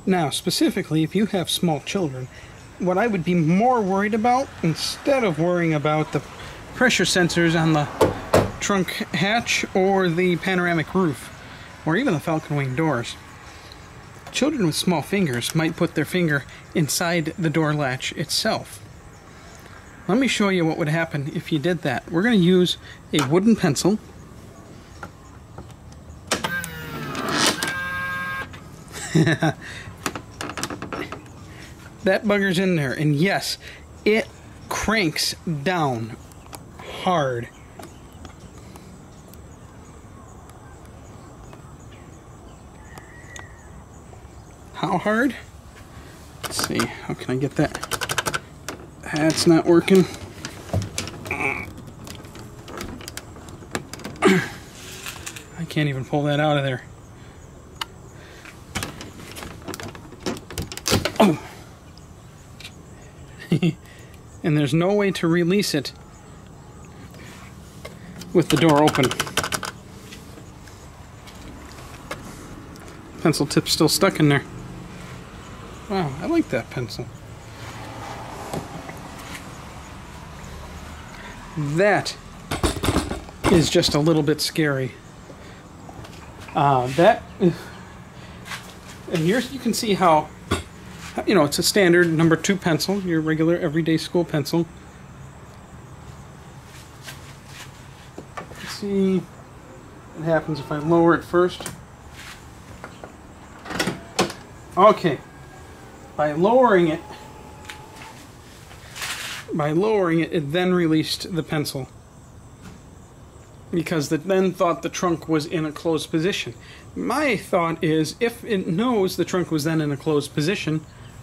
Now, specifically, if you have small children, what I would be more worried about, instead of worrying about the pressure sensors on the trunk hatch or the panoramic roof, or even the Falcon Wing doors, children with small fingers might put their finger inside the door latch itself. Let me show you what would happen if you did that. We're going to use a wooden pencil. That bugger's in there, and yes, it cranks down hard. How hard? Let's see, how can I get that? That's not working. I can't even pull that out of there. Oh! And there's no way to release it with the door open. Pencil tip's still stuck in there. Wow, I like that pencil. That is just a little bit scary. And here you can see how, you know, it's a standard number 2 pencil, your regular everyday school pencil. Let's see what happens if I lower it first. Okay, by lowering it, it then released the pencil, because it then thought the trunk was in a closed position. My thought is, if it knows the trunk was then in a closed position,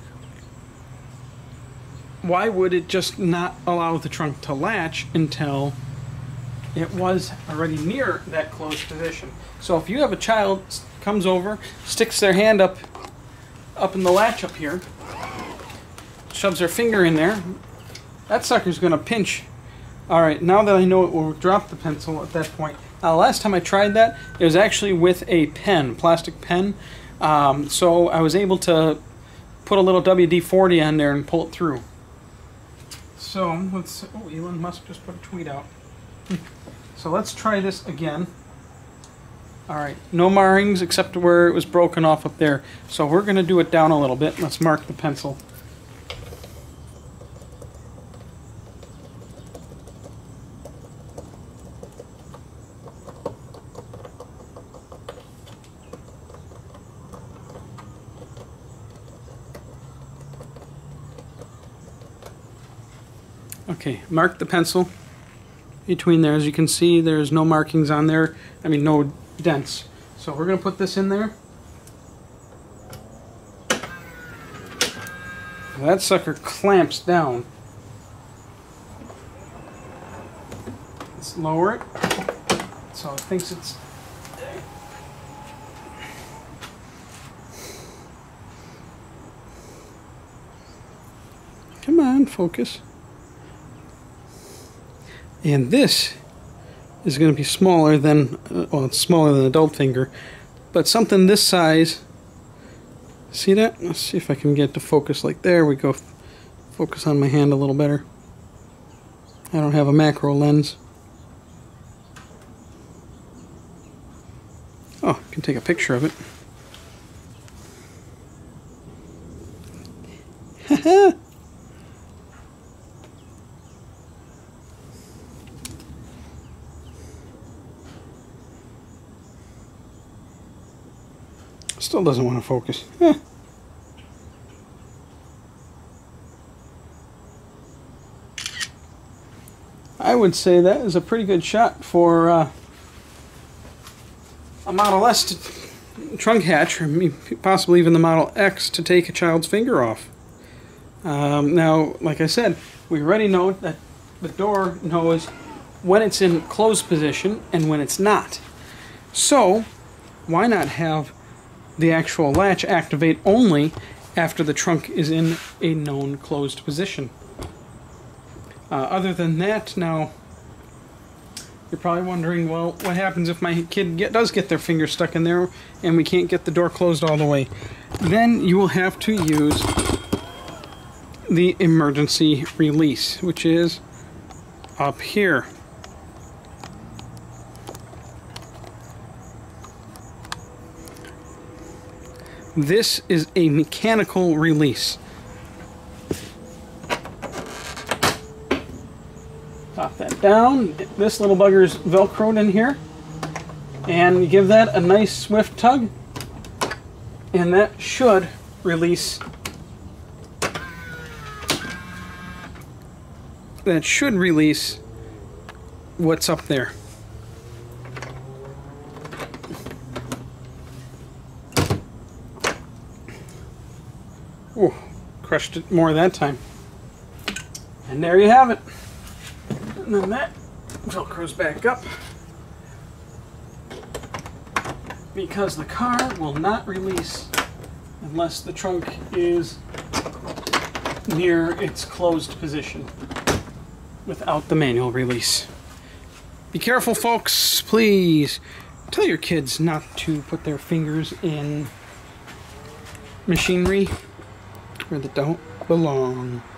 why would it just not allow the trunk to latch until it was already near that closed position? So if you have a child comes over, sticks their hand up in the latch up here, shoves their finger in there, that sucker's going to pinch. Alright, now that I know it will drop the pencil at that point. Last time I tried that, it was actually with a pen, plastic pen. So I was able to put a little WD-40 on there and pull it through. So, let's... Oh, Elon Musk just put a tweet out. So let's try this again. Alright, no markings except where it was broken off up there. So we're going to do it down a little bit. Let's mark the pencil. Okay, mark the pencil between there. As you can see, there's no markings on there. I mean, no dents. So we're going to put this in there. That sucker clamps down. Let's lower it. So it thinks it's... Come on, focus. And this is going to be smaller than, well, it's smaller than adult finger, but something this size. See that? Let's see if I can get to focus. Like, there we go. Focus on my hand a little better. I don't have a macro lens. Oh, I can take a picture of it. Haha! Still doesn't want to focus. I would say that is a pretty good shot for a Model S trunk hatch, or possibly even the Model X, to take a child's finger off. Now, like I said, we already know that the door knows when it's in closed position and when it's not. So, why not have the actual latch activate only after the trunk is in a known closed position? Other than that, now, you're probably wondering, well, what happens if my kid does get their finger stuck in there and we can't get the door closed all the way? then you will have to use the emergency release, which is up here. This is a mechanical release. Pop that down. This little bugger's velcroed in here. And you give that a nice swift tug. And that should release. That should release what's up there. Ooh, crushed it more that time. And there you have it. And then that velcros back up, because the car will not release unless the trunk is near its closed position without the manual release. Be careful, folks, please. Tell your kids not to put their fingers in machinery where they don't belong.